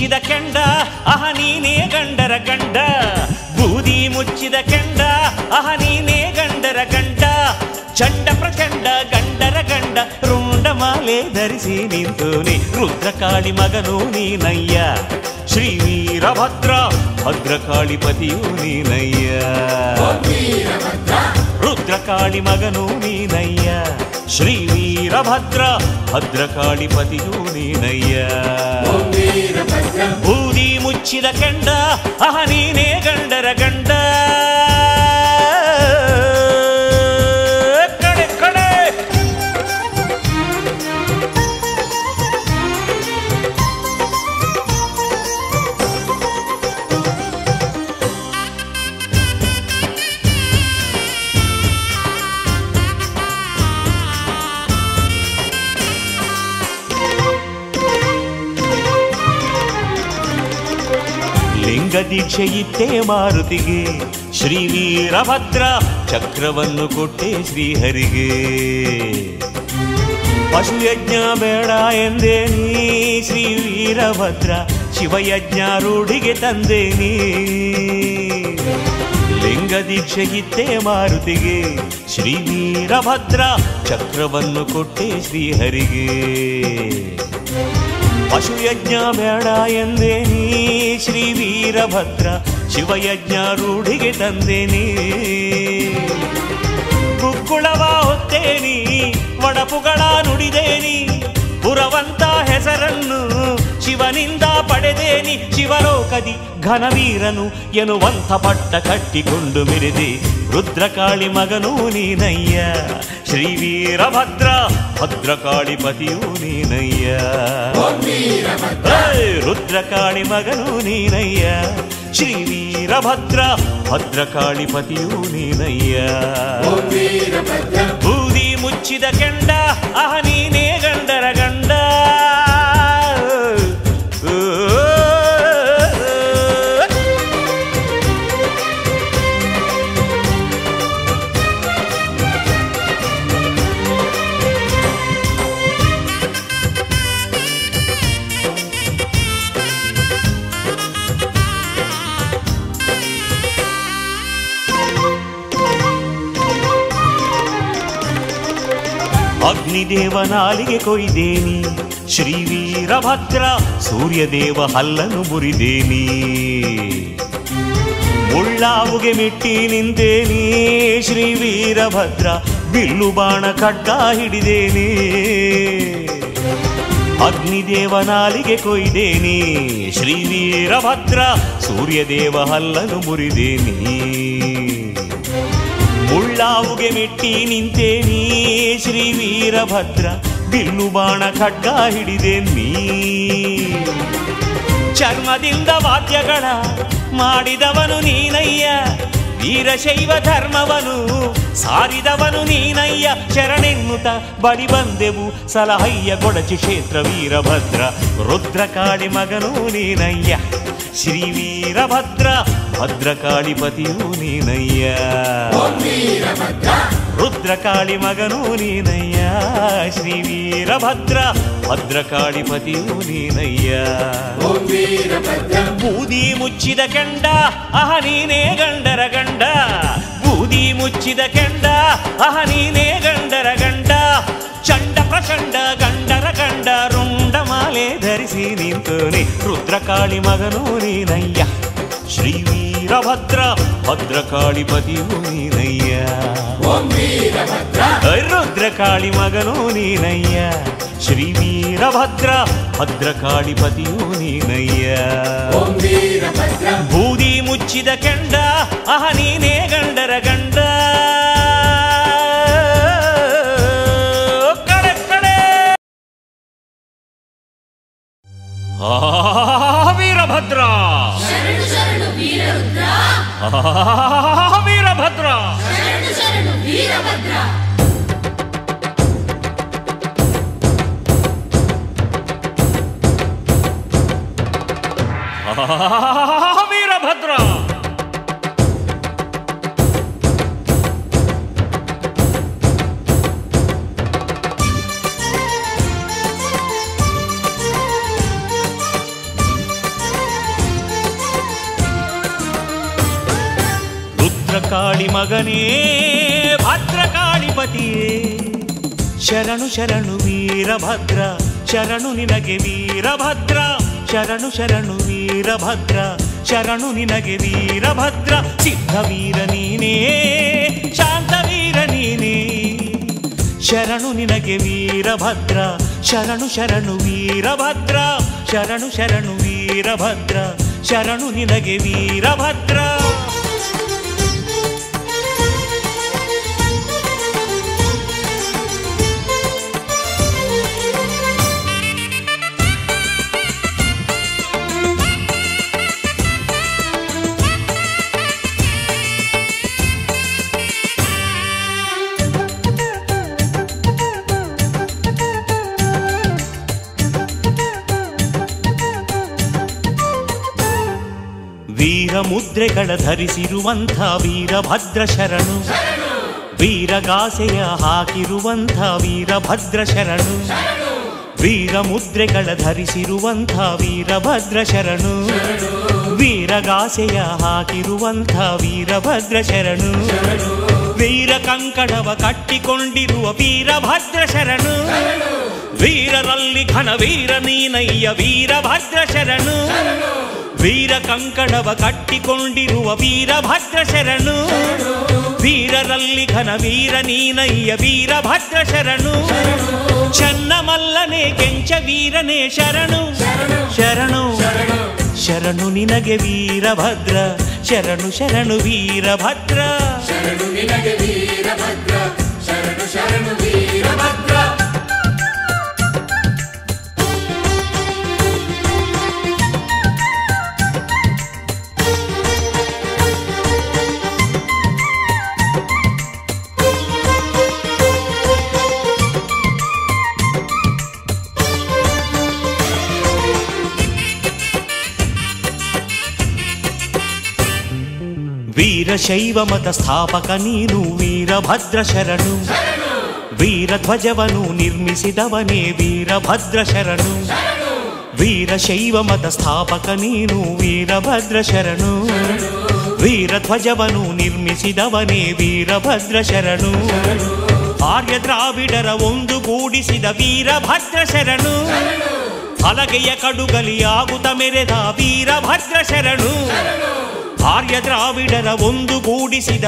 ಮುಚ್ಚಿದ ಕೆಂಡ ಅಹ ನೀನೇ ಗಂಡರ ಗಂಡ, ಬೂದಿ ಮುಚ್ಚಿದ ಕೆಂಡ ಅಹ ನೀನೇ ಗಂಡರ ಗಂಡ, ಚಂಡ ಪ್ರಚಂಡ ಗಂಡರ ಗಂಡ, ರುಂಡಮಾಲೆ ಧರಿಸಿ ನಿಂತೋನೆ ರುದ್ರಕಾಳಿ ಮಗನೂ ನೀನಯ್ಯ, ಶ್ರೀ ವೀರಭದ್ರ ಭದ್ರಕಾಳಿ ಪತಿಯೂ ನೀನಯ್ಯ, ರುದ್ರಕಾಳಿ ಮಗನೂ ನೀನಯ್ಯ, ಶ್ರೀ ವೀರಭದ್ರ ಭದ್ರಕಾಳಿ ಪತಿಯೂ ನೀನಯ್ಯ. ಬೂದಿ ಮುಚ್ಚಿದ ಕೆಂಡ ಅಹ ನೀನೇ ಗಂಡರ ಗಂಡ, ಕಡೆ ಕಡೆ ಲಿಂಗ ದೀಕ್ಷೆ ಇಟ್ಟೆ ಮಾರುತಿಗೆ, ಶ್ರೀ ವೀರಭದ್ರ ಚಕ್ರವನ್ನು ಕೊಟ್ಟೆ ಶ್ರೀಹರಿಗೆ, ಪಶುಯಜ್ಞ ಬೇಡ ಎಂದೇನಿ ಶ್ರೀ ವೀರಭದ್ರ, ಶಿವಯಜ್ಞ ರೂಢಿಗೆ ತಂದೇನಿ. ಲಿಂಗ ದೀಕ್ಷೆ ಇಟ್ಟೆ ಮಾರುತಿಗೆ, ಶ್ರೀ ವೀರಭದ್ರ ಚಕ್ರವನ್ನು ಕೊಟ್ಟೆ ಶ್ರೀಹರಿಗೆ, ಪಶುಯಜ್ಞ ಬೇಡ ಎಂದೇನಿ ಶ್ರೀ ವೀರಭದ್ರ, ಶಿವಯಜ್ಞ ರೂಢಿಗೆ ತಂದೇನಿ. ಗುಕ್ಕುಳವ ಹೊತ್ತೇನಿ ಒಡಪುಗಳ ನುಡಿದೇನಿ, ಪುರವಂತ ಹೆಸರನ್ನು ಶಿವನಿಂದ ಪಡೆದೇನಿ, ಶಿವಲೋಕದಿ ಘನವೀರನು ಎನ್ನುವಂಥ ಪಟ್ಟ ಕಟ್ಟಿಕೊಂಡು ಮೆರೆದೆ ರುದ್ರಕಾಳಿ ಮಗನೂ ನೀನಯ್ಯ, ಶ್ರೀ ವೀರಭದ್ರ ಭದ್ರಕಾಳಿ ಪತಿಯೂ ನೀನಯ್ಯ, ರುದ್ರಕಾಳಿ ಮಗನೂ ನೀನಯ್ಯ, ಶ್ರೀ ವೀರಭದ್ರ ಭದ್ರಕಾಳಿ ಪತಿಯೂ ನೀನಯ್ಯ. ಬೂದಿ ಮುಚ್ಚಿದ ಕೆಂಡ ಅಹ ನೀನೇ ಗಂಡರ ಗಂಡ, ಅಗ್ನಿದೇವ ನಾಲಿಗೆ ಕೊಯ್ದೇನಿ ಶ್ರೀ ವೀರಭದ್ರ, ಸೂರ್ಯದೇವ ಹಲ್ಲನು ಮುರಿದೇನಿ, ಮುಳ್ಳಾವುಗೆ ಮೆಟ್ಟಿ ನಿಂತೇನಿ ಶ್ರೀ ವೀರಭದ್ರ, ಬಿಲ್ಲು ಬಾಣ ಖಡ್ಗ ಹಿಡಿದೇನಿ. ಅಗ್ನಿದೇವ ನಾಲಿಗೆ ಕೊಯ್ದೇನಿ ಶ್ರೀ ವೀರಭದ್ರ, ಸೂರ್ಯದೇವ ಹಲ್ಲನು ಮುರಿದೇನಿ, ಮುಳ್ಳಾವುಗೆ ಮೆಟ್ಟಿ ನಿಂತೇನಿ ಶ್ರೀ ವೀರಭದ್ರ, ಬಿಲ್ಲು ಬಾಣ ಖಡ್ಗ ಹಿಡಿದೇನಿ. ಚರ್ಮದಿಂದ ವಾದ್ಯಗಳ ಮಾಡಿದವನು ನೀನಯ್ಯ, ವೀರಶೈವ ಧರ್ಮವನು ಸಾರಿದವನು ನೀನಯ್ಯ, ಶರಣೆನ್ನುತ್ತ ಬಡಿ ಬಂದೆವು ಸಲಹಯ್ಯ ಗೊಡಚಿ ಕ್ಷೇತ್ರ ವೀರಭದ್ರ, ರುದ್ರಕಾಳಿ ಮಗನೂ ನೀನಯ್ಯ, ಶ್ರೀ ವೀರಭದ್ರ ಭದ್ರಕಾಳಿ ಪತಿಯೂ ನೀನಯ್ಯ, ರುದ್ರಕಾಳಿ ಮಗನೂ ನೀನಯ್ಯ, ಶ್ರೀ ವೀರಭದ್ರ ಭದ್ರಕಾಳಿ ಪತಿಯೂ ನೀನಯ್ಯ. ಬೂದಿ ಮುಚ್ಚಿದ ಕೆಂಡ ಅಹ ನೀನೇ ಗಂಡರ ಗಂಡ, ಬೂದಿ ಮುಚ್ಚಿದ ಕೆಂಡ ಅಹ ನೀನೇ ಗಂಡರ ಗಂಡ, ಚಂಡ ಪ್ರಚಂಡ ಗಂಡರ ಗಂಡ, ರುಂಡಮಾಲೆ ಧರಿಸಿ ನಿಂತೋನೆ ರುದ್ರಕಾಳಿ ಮಗನೂ ನೀನಯ್ಯ, ಶ್ರೀ ವೀರಭದ್ರ ಭದ್ರಕಾಳಿ ಪತಿಯೂ ನೀನಯ್ಯ, ರುದ್ರಕಾಳಿ ಮಗನೂ ನೀನಯ್ಯ, ಶ್ರೀ ವೀರಭದ್ರ ಭದ್ರಕಾಳಿ ಪತಿಯೂ ನೀನಯ್ಯ. ಬೂದಿ ಮುಚ್ಚಿದ ಕೆಂಡ ಅಹ ನೀನೇ ಗಂಡರ ಗಂಡ, ಕಡೆ ಕಡೆ ವೀರಭದ್ರ ಶರಣು ಶರಣು ವೀರರುದ್ರ, ವೀರಭದ್ರ ಶರಣು ಶರಣು ವೀರಭದ್ರ, ವೀರಭದ್ರ ಭದ್ರಕಾಳಿ ಮಗನೇ ಭದ್ರಕಾಳಿಪತಿಯೇ ಶರಣು ಶರಣು ವೀರಭದ್ರ ಶರಣು ನಿನಗೆ ವೀರಭದ್ರ ಶರಣು ಶರಣು ವೀರಭದ್ರ ಶರಣು ನಿನಗೆ ವೀರಭದ್ರ ಸಿದ್ಧವೀರ ನೀನೇ ಶಾಂತವೀರ ನೀನೇ ಶರಣು ನಿನಗೆ ವೀರಭದ್ರ ಶರಣು ಶರಣು ವೀರಭದ್ರ ಶರಣು ಶರಣು ವೀರಭದ್ರ ಶರಣು ನಿನಗೆ ವೀರಭದ್ರ ವೀರ ಮುದ್ರೆಗಳ ಧರಿಸಿರುವಂಥ ವೀರಭದ್ರ ಶರಣು ವೀರಗಾಸೆಯ ಹಾಕಿರುವಂಥ ವೀರಭದ್ರ ಶರಣು ವೀರ ಮುದ್ರೆಗಳ ಧರಿಸಿರುವಂಥ ವೀರಭದ್ರ ಶರಣು ವೀರಗಾಸೆಯ ಹಾಕಿರುವಂಥ ವೀರಭದ್ರ ಶರಣು ವೀರ ಕಂಕಣವ ಕಟ್ಟಿಕೊಂಡಿರುವ ವೀರಭದ್ರ ಶರಣು ವೀರರಲ್ಲಿ ಘನ ವೀರ ನೀನಯ್ಯ ವೀರಭದ್ರ ಶರಣು ವೀರ ಕಂಕಣವ ಕಟ್ಟಿಕೊಂಡಿರುವ ವೀರಭದ್ರ ಶರಣು ವೀರರಲ್ಲಿ ಘನ ವೀರ ನೀನಯ್ಯ ವೀರಭದ್ರ ಶರಣು ಚನ್ನಮಲ್ಲನೆ ಕೆಂಚ ವೀರನೇ ಶರಣು ಶರಣು ಶರಣು ನಿನಗೆ ವೀರಭದ್ರ ಶರಣು ಶರಣು ವೀರಭದ್ರ ಶರಣು ನಿನಗೆ ವೀರಭದ್ರ ಶರಣು ಶರಣು ವೀರಭದ್ರ ವೀರಶೈವ ಮತ ಸ್ಥಾಪಕ ನೀನು ವೀರಭದ್ರ ಶರಣು ವೀರಧ್ವಜವನ್ನು ನಿರ್ಮಿಸಿದವನೇ ವೀರಭದ್ರ ಶರಣು ವೀರಶೈವ ಮತ ಸ್ಥಾಪಕ ನೀನು ವೀರಭದ್ರ ಶರಣು ವೀರಧ್ವಜವನ್ನು ನಿರ್ಮಿಸಿದವನೇ ವೀರಭದ್ರ ಶರಣು ಆರ್ಯ ದ್ರಾವಿಡರ ಒಂದುಗೂಡಿಸಿದ ವೀರಭದ್ರ ಶರಣು ಹಲಗೆಯ ಕಡುಗಲಿಯಾಗುತ್ತ ಮೆರೆದ ವೀರಭದ್ರ ಶರಣು ಆರ್ಯ ದ್ರಾವಿಡರ ಒಂದುಗೂಡಿಸಿದ